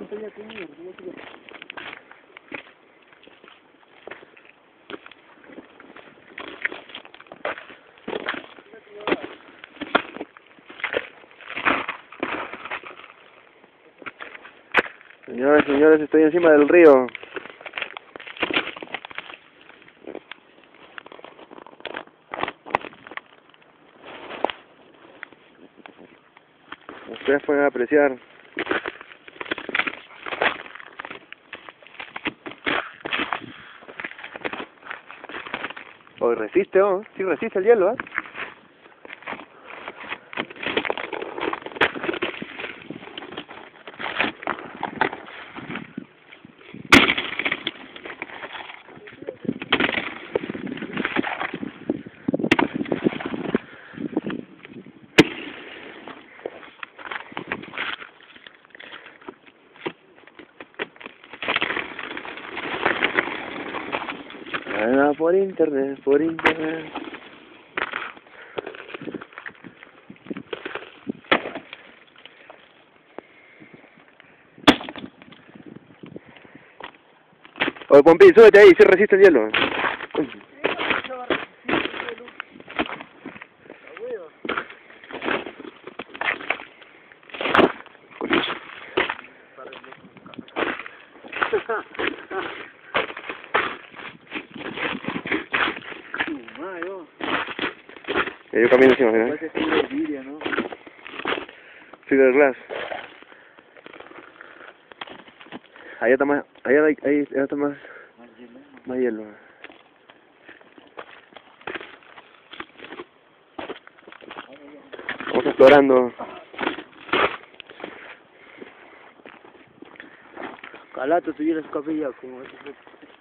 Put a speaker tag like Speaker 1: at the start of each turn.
Speaker 1: Señoras y señores, estoy encima del río. Ustedes pueden apreciar. Oh, resiste, oh, sí resiste el hielo, ¿eh? Ah, por internet, por internet. Oye, Pompín, súbete ahí, si resiste el hielo. Yo camino encima, ¿no? Fiberglass. Allá está más, allá está más hielo. Vamos explorando.
Speaker 2: Calato tuviera su capilla como